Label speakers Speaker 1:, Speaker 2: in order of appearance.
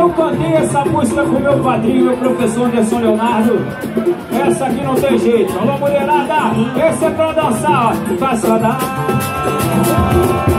Speaker 1: Eu cantei essa música com meu padrinho, meu professor Anderson Leonardo. Essa aqui não tem jeito. Alô, mulherada, esse é pra dançar, ó. Vai só dar.